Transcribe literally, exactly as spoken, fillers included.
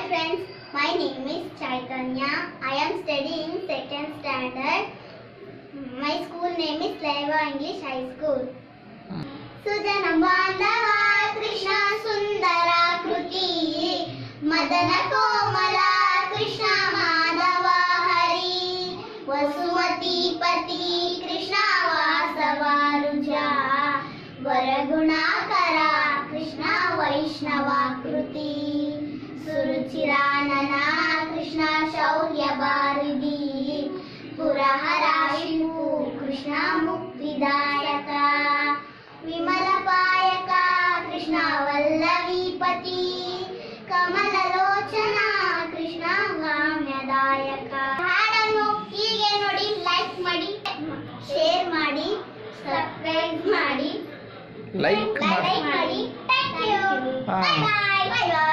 friends, my name is Chaitanya. I am studying second standard. My school name is Leva English High School. Sujana Bandava Krishna Sundara Kruti Madana Komala Krishna Madhava Hari Vasumati Pati Krishna Vasavaruja Varagunakara Krishna Vaishnava Kruti Suruchiranana Krishna Shaurya Bharidi Purahara Shivu Krishna Mukvidayaka Vimalapayaka Krishna Vallavipati Kamalalochana Krishna Gamyadayaka. ಹಾಡನ್ನು ಹೀಗೆ ನೋಡಿ, like ಮಾಡಿ, share ಮಾಡಿ, subscribe ಮಾಡಿ, like like ಮಾಡಿ. Thank you. Bye by.